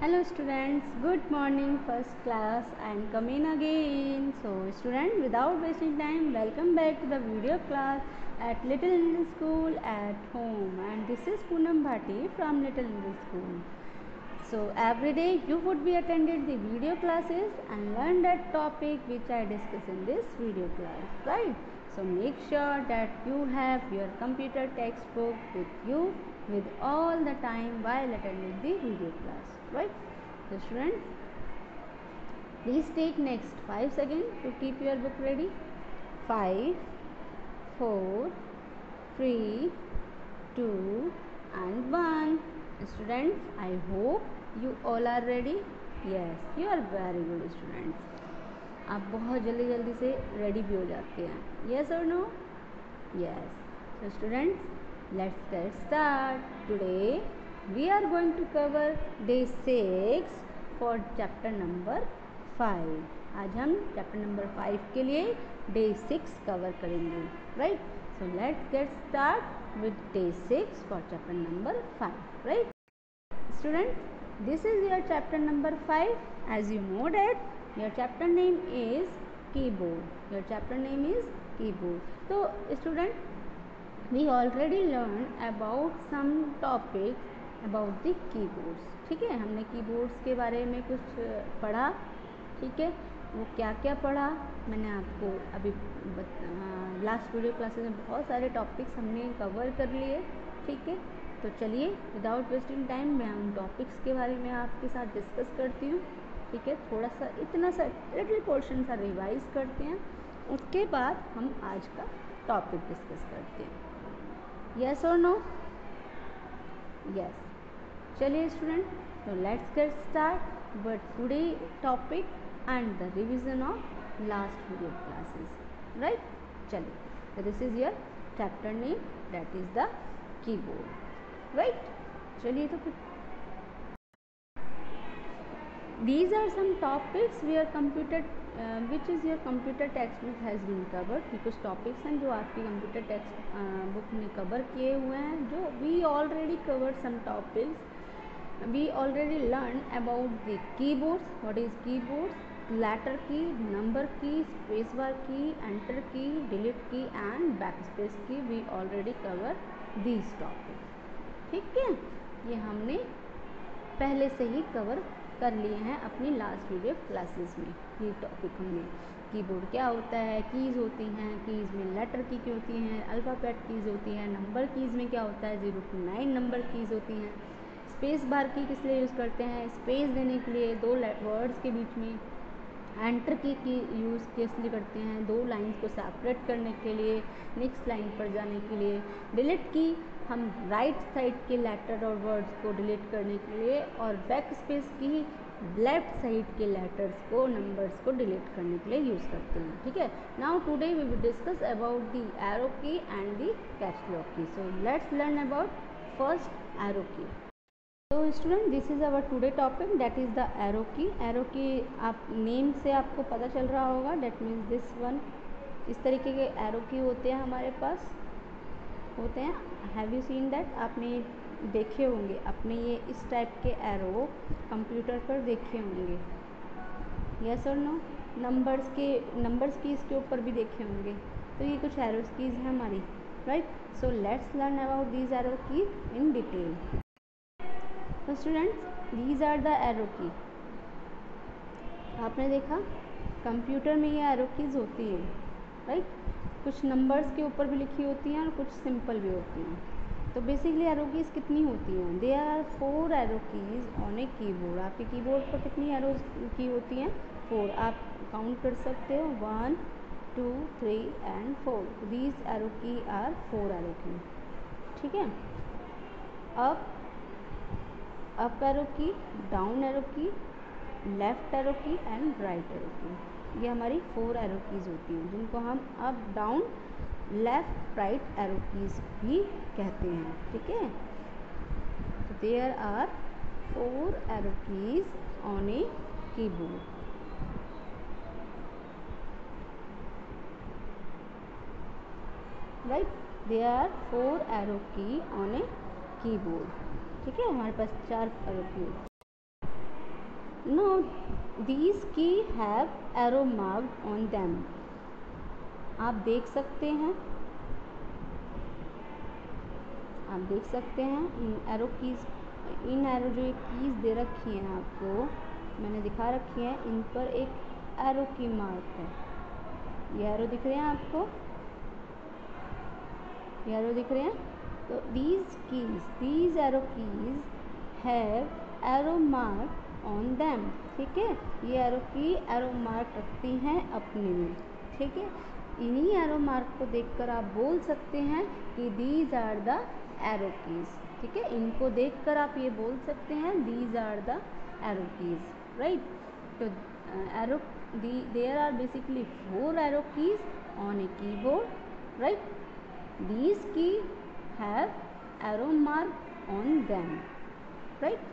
Hello students, good morning first class. I am coming again. So student, without wasting time, welcome back to the video class at Little Indian School at home, and this is Poonam Bhati from Little Indian School. So every day you would be attended the video classes and learn that topic which I discuss in this video class, right? So make sure that you have your computer textbook with you with all the time while attending the video class, right? So students, please take next 5 seconds to keep your book ready. 5, 4, 3, 2 and 1. Students, I hope you all are ready. Yes, you are very good students. आप बहुत जल्दी जल्दी से ready भी हो जाते हैं. Yes or no? Yes. So students, let's get start. Today we are going to cover day 6 for chapter number 5. आज हम chapter number 5 के लिए day 6 cover करेंगे, right? So let's get start with day 6 for chapter number 5, right? Students, this is your chapter number 5. As you know that your chapter name is keyboard. Your chapter name is keyboard. So student, we already learned about some topics about the keyboards. ठीक है, हमने keyboards के बारे में कुछ पढ़ा. ठीक है, वो क्या क्या पढ़ा मैंने आपको अभी लास्ट वीडियो क्लासेस में बहुत सारे टॉपिक्स हमने कवर कर लिए. ठीक है, तो चलिए विदाउट वेस्टिंग टाइम मैं उन टॉपिक्स के बारे में आपके साथ डिस्कस करती हूँ. ठीक है, थोड़ा सा इतना सा लिटिल पोर्शन सा रिवाइज करते हैं, उसके बाद हम आज का टॉपिक डिस्कस करते हैं. यस और नो? यस. चलिए स्टूडेंट, तो let's get start but today topic and the revision of last video classes, right? चलिए, तो this is your chapter name, that is the keyboard, right? चलिए, तो फिर these are some topics where computer which is your computer textbook has been covered. कि कुछ topics हैं जो आपकी कंप्यूटर टेक्स्ट बुक में कवर किए हुए हैं. जो we already covered some topics. We already learned about the keyboards. What is keyboards? Letter key, number key, space bar key, enter key, delete key and backspace key. We already covered these topics. ठीक है, ये हमने पहले से ही cover कर लिए हैं अपनी लास्ट वीडियो क्लासेस में. ये टॉपिक हमने, कीबोर्ड क्या होता है, कीज़ होती हैं, कीज़ में लेटर की क्या होती हैं, अल्फ़ाबेट कीज़ होती हैं, नंबर कीज़ में क्या होता है, 0 to 9 नंबर कीज़ होती हैं. स्पेस बार की किस लिए यूज़ करते हैं, स्पेस देने के लिए, दो वर्ड्स के बीच में. एंटर की यूज़ किस लिए करते हैं, दो लाइंस को सेपरेट करने के लिए, नेक्स्ट लाइन पर जाने के लिए. डिलीट की हम राइट साइड के लेटर और वर्ड्स को डिलीट करने के लिए, और backspace key left side के लेटर्स को, नंबर्स को डिलीट करने के लिए यूज़ करते हैं. ठीक है, now today we will discuss about the arrow key and the caps lock key. So let's learn about first arrow key. तो student, this is our today topic, that is the arrow key. Arrow की आप name से आपको पता चल रहा होगा, that means this one. इस तरीके के एरो की होते हैं हमारे पास, होते हैं. Have you seen that? आपने देखे होंगे, अपने ये इस टाइप के एरो कंप्यूटर पर देखे होंगे. यस और नो? नंबर्स की इसके ऊपर भी देखे होंगे. तो ये कुछ एरो कीज़ हैं हमारी, right? So let's learn about these arrow keys in detail. तो students, these are the arrow key. आपने देखा कंप्यूटर में ये एरो कीज़ होती हैं, राइट? कुछ नंबर्स के ऊपर भी लिखी होती हैं और कुछ सिंपल भी होती हैं. तो बेसिकली एरो कीज़ कितनी होती हैं? There are 4 arrow keys on a keyboard. आपके कीबोर्ड पर कितनी एरो की होती हैं? 4. आप काउंट कर सकते हो, 1, 2, 3 and 4. These arrow key are 4 arrow key. ठीक है, up arrow key, down arrow key, left arrow key and right arrow key. ये हमारी 4 एरो कीज़ होती हैं, जिनको हम up, down, left, right arrow keys भी कहते हैं. ठीक है, तो there are 4 arrow keys on a keyboard. Right, there are 4 arrow key on a keyboard. ठीक है, हमारे पास 4 arrow key. Now these key have arrow marked on them. आप देख सकते हैं एरो कीज, इन एरो जो कीज दे रखी हैं आपको, मैंने दिखा रखी है, इन पर एक एरो की मार्क है। ये एरो दिख रहे हैं आपको, ये एरो दिख रहे हैं। तो these arrow keys have arrow mark on them, ठीक है। ये एरो की एरो मार्क रखती हैं अपने में, ठीक है। इन्हीं एरो मार्क को देखकर आप बोल सकते हैं कि these are the arrow keys, ठीक है। इनको देखकर आप ये बोल सकते हैं these are the arrow keys, right? तो arrow there are basically 4 arrow keys on a keyboard, right? These keys have arrow mark on them, right?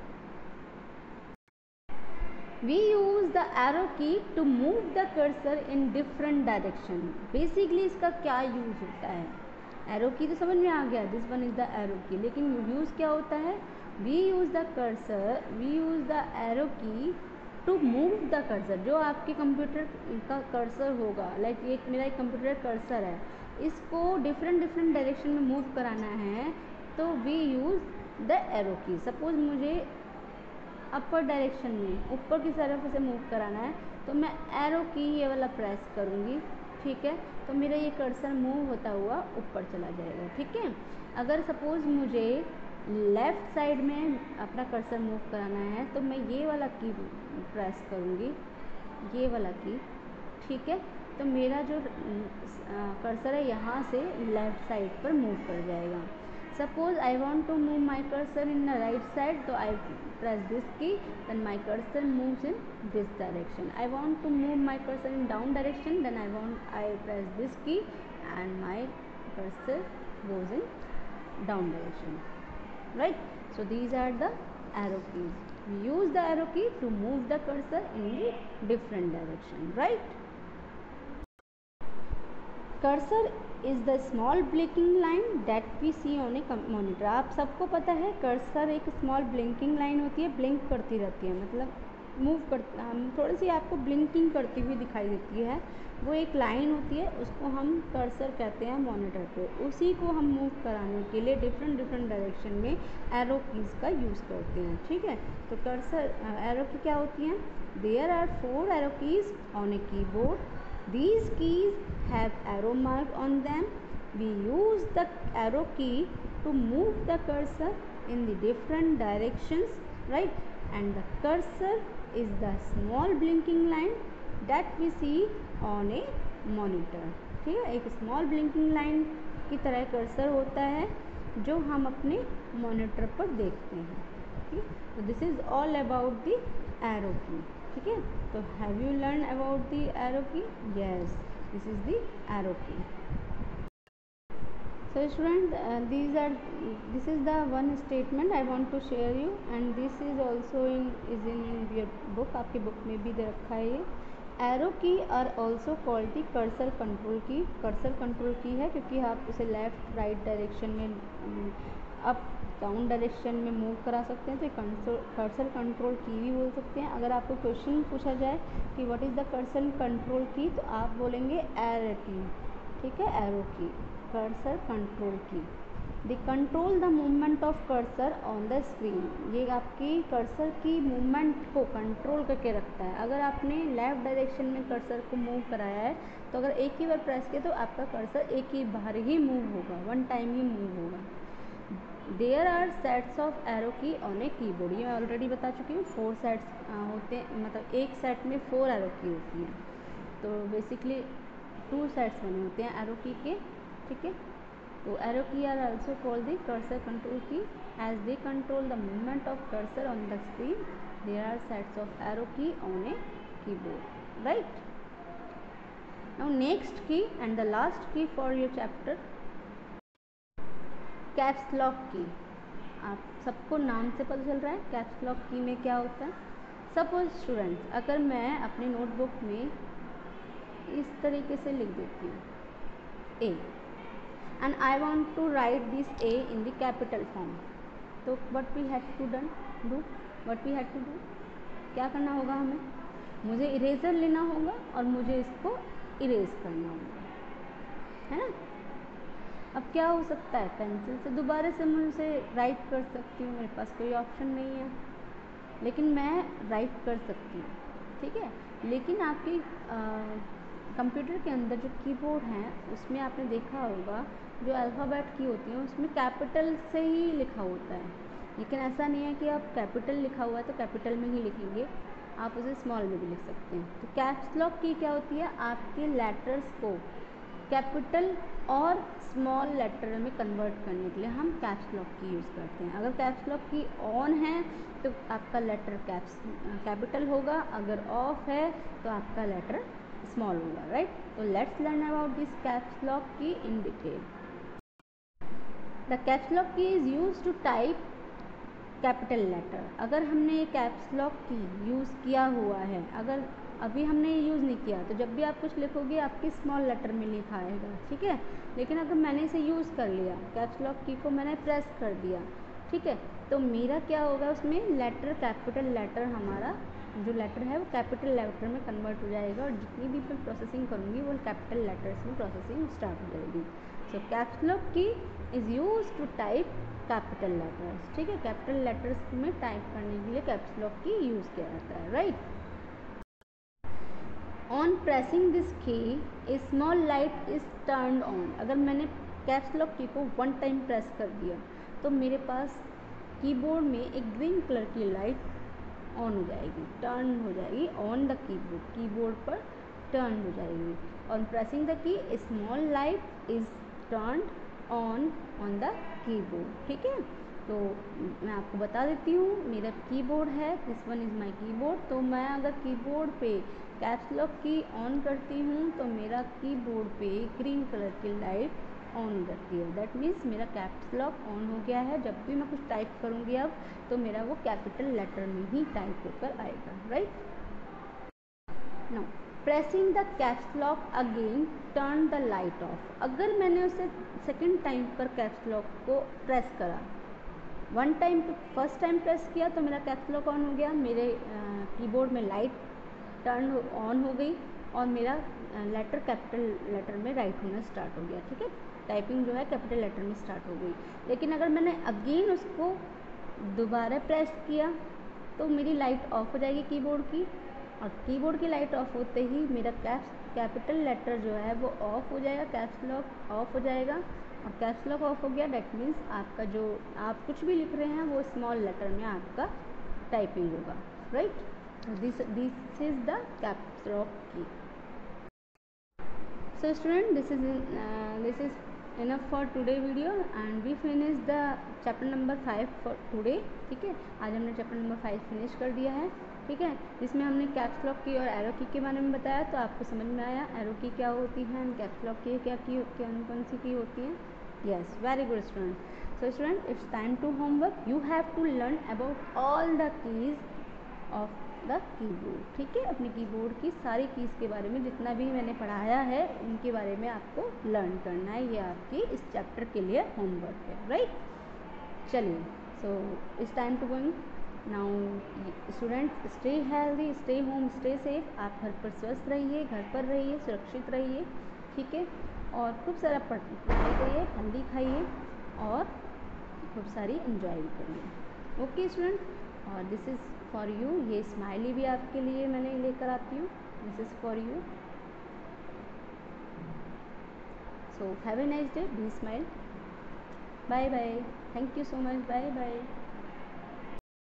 We use the arrow key to move the cursor in different direction. Basically इसका क्या use होता है? Arrow key तो समझ में आ गया, this one is the arrow key, लेकिन यूज क्या होता है? We use the arrow key to move the cursor. जो आपके कंप्यूटर का कर्सर होगा, लाइक एक मेरा एक कंप्यूटर कर्सर है, इसको डिफरेंट डायरेक्शन में मूव कराना है, तो we use the arrow key. Suppose मुझे अपर डायरेक्शन में ऊपर की तरफ से मूव कराना है, तो मैं एरो की ये वाला प्रेस करूँगी, ठीक है। तो मेरा ये कर्सर मूव होता हुआ ऊपर चला जाएगा, ठीक है। अगर सपोज मुझे लेफ़्ट साइड में अपना कर्सर मूव कराना है, तो मैं ये वाला की प्रेस करूँगी, ये वाला की, ठीक है। तो मेरा जो कर्सर है यहाँ से लेफ़्ट साइड पर मूव कर जाएगा। Suppose I want to move my cursor in the right side, so I press this key, then my cursor moves in this direction. I want to move my cursor in down direction, then I press this key and my cursor goes in down direction, right? So these are the arrow keys. We use the arrow key to move the cursor in the different direction, right? Cursor is the small blinking line that we see on a monitor. आप सबको पता है cursor एक small blinking line होती है, blink करती रहती है, मतलब मूव कर थोड़ी सी आपको ब्लिंकिंग करती हुई दिखाई देती है, वो एक लाइन होती है, उसको हम कर्सर कहते हैं मॉनिटर पे। उसी को हम मूव कराने के लिए डिफरेंट डायरेक्शन में एरो कीज़ का यूज़ करते हैं, ठीक है। तो कर्सर एरो की क्या होती हैं? There are 4 arrow keys on a keyboard. These keys have arrow mark on them. We use the arrow key to move the cursor in the different directions, right? And the cursor is the small blinking line that we see on a monitor. ठीक है, एक small blinking line की तरह cursor होता है जो हम अपने मॉनिटर पर देखते हैं, ठीक है। तो this is all about the arrow key, ठीक है। तो have you learn about the arrow key? Yes, this is the arrow key. So student, this is the one statement I want to share you, and this is also in your book, आपके book में भी दे रखा है ये। Arrow key are also called the cursor control key. Cursor control key है क्योंकि आप उसे लेफ़्ट राइट डायरेक्शन में, अप डाउन डायरेक्शन में मूव करा सकते हैं, तो कर्सर कंट्रोल की भी बोल सकते हैं। अगर आपको क्वेश्चन पूछा जाए कि what is the cursor control key, तो आप बोलेंगे एरो की, ठीक है, arrow key, cursor control key. The control the movement of cursor on the screen. ये आपकी कर्सर की मूवमेंट को कंट्रोल करके रखता है। अगर आपने लेफ़्ट डायरेक्शन में कर्सर को मूव कराया है, तो अगर एक ही बार प्रेस किया तो आपका कर्सर एक ही बार ही मूव होगा, वन टाइम ही मूव होगा। There are sets of arrow key on a keyboard. ये मैं ऑलरेडी बता चुकी हूँ, 4 सेट्स होते हैं, मतलब एक सेट में 4 एरो की होती हैं। तो बेसिकली 2 सेट्स बने होते हैं एरो की के, ठीक है। तो arrow key are also called the cursor control key as they control the movement of cursor on the screen. There are sets of arrow key on a keyboard, right. Now next key and the last key for your chapter, caps lock key. आप सबको नाम से पता चल रहा है caps lock की में क्या होता है। सपोज स्टूडेंट्स, अगर मैं अपनी नोटबुक में इस तरीके से लिख देती हूँ ए, and I want to write this A in the capital form, so what we had to do, क्या करना होगा हमें, मुझे इरेज़र लेना होगा और मुझे इसको इरेज करना होगा, है ना। अब क्या हो सकता है, पेंसिल से दोबारा से मैं उसे राइट कर सकती हूँ, मेरे पास कोई ऑप्शन नहीं है, लेकिन मैं राइट कर सकती हूँ, ठीक है। लेकिन आपके कंप्यूटर के अंदर जो कीबोर्ड है उसमें आपने देखा होगा जो अल्फ़ाबेट की होती हैं उसमें कैपिटल से ही लिखा होता है, लेकिन ऐसा नहीं है कि आप कैपिटल लिखा हुआ है तो कैपिटल में ही लिखेंगे, आप उसे स्मॉल में भी लिख सकते हैं। तो कैप्स लॉक की क्या होती है, आपके लेटर्स को कैपिटल और स्मॉल लेटर में कन्वर्ट करने के लिए हम कैप्स लॉक की यूज़ करते हैं। अगर कैप्स लॉक की ऑन है तो आपका लेटर कैपिटल होगा, अगर ऑफ है तो आपका लेटर स्मॉल होगा, राइट। तो let's learn about this caps lock key in detail. The caps lock key is use to type capital letter. अगर हमने कैप्स लॉक की यूज़ किया हुआ है, अगर अभी हमने यूज़ नहीं किया तो जब भी आप कुछ लिखोगे आपके स्मॉल लेटर में लिखा आएगा, ठीक है। लेकिन अगर मैंने इसे यूज़ कर लिया, कैप्स लॉक की को मैंने प्रेस कर दिया, ठीक है, तो मेरा क्या होगा, उसमें लेटर कैपिटल लेटर, हमारा जो लेटर है वो कैपिटल लेटर में कन्वर्ट हो जाएगा और जितनी भी मैं प्रोसेसिंग करूँगी वो कैपिटल लेटर्स में प्रोसेसिंग स्टार्ट हो जाएगी। So caps lock key is use to type capital letters, ठीक है। कैपिटल लेटर्स में टाइप करने के लिए कैप्स लॉक की यूज़ किया जाता है, right. On pressing this key a small light is turn on. अगर मैंने कैप्स लॉक की को 1 टाइम प्रेस कर दिया तो मेरे पास कीबोर्ड में एक ग्रीन कलर की लाइट ऑन हो जाएगी, टर्न हो जाएगी ऑन द कीबोर्ड, कीबोर्ड पर टर्न हो जाएगी। On pressing the key a small light is turn on the keyboard, ठीक है। तो मैं आपको बता देती हूँ, मेरा कीबोर्ड है, this one is my keyboard. तो मैं अगर कीबोर्ड पे कैप्स लॉक की ऑन करती हूँ तो मेरा कीबोर्ड पे ग्रीन कलर की लाइट ऑन हो जाती है, दैट मीन्स मेरा कैप्स लॉक ऑन हो गया है। जब भी मैं कुछ टाइप करूँगी अब तो मेरा वो कैपिटल लेटर में ही टाइप होकर आएगा, right. Now pressing the caps lock again turn the light off. अगर मैंने उसे सेकेंड टाइम पर कैप्स लॉक को प्रेस करा, 1 टाइम फर्स्ट टाइम प्रेस किया तो मेरा कैप्स लॉक ऑन हो गया, मेरे कीबोर्ड में लाइट टर्न ऑन हो गई और मेरा लेटर कैपिटल लेटर में राइट होना स्टार्ट हो गया, ठीक है। टाइपिंग जो है कैपिटल लेटर में स्टार्ट हो गई। लेकिन अगर मैंने अगेन उसको दोबारा प्रेस किया तो मेरी लाइट ऑफ हो जाएगी कीबोर्ड की, और कीबोर्ड की लाइट ऑफ होते ही मेरा कैपिटल लेटर जो है वो ऑफ हो जाएगा, कैप्स लॉक ऑफ हो जाएगा। और कैप्स लॉक ऑफ हो गया, डेट मीन्स आपका जो आप कुछ भी लिख रहे हैं वो स्मॉल लेटर में आपका टाइपिंग होगा, right. This is the caps lock key. So student, this is enough for today video and we finish the chapter number 5 for today, ठीक है। आज हमने चैप्टर नंबर 5 फिनिश कर दिया है, ठीक है। जिसमें हमने कैप्स लॉक की और एरो की के बारे में बताया, तो आपको समझ में आया एरो की क्या होती है, कैप्स लॉक की क्या की कौन सी की होती है। Yes, very good student. So student, it's time to homework. You have to learn about all the keys of the keyboard, ठीक है। अपने कीबोर्ड की सारी कीज़ के बारे में जितना भी मैंने पढ़ाया है उनके बारे में आपको लर्न करना है, ये आपकी इस चैप्टर के लिए होमवर्क है, राइट। चलिए, so it's time to going now. Students, stay healthy, stay home, stay safe. आप घर पर स्वस्थ रहिए, घर पर रहिए, सुरक्षित रहिए, ठीक है। और खूब सारा पढ़ाई करिए, हेल्दी खाइए और खूब सारी एंजॉय भी करिए, ओके स्टूडेंट। और दिस इज़ फॉर यू, ये स्माइली भी आपके लिए मैंने लेकर आती हूँ, this is for you. So have a nice day, be smile, bye bye, thank you so much, bye bye.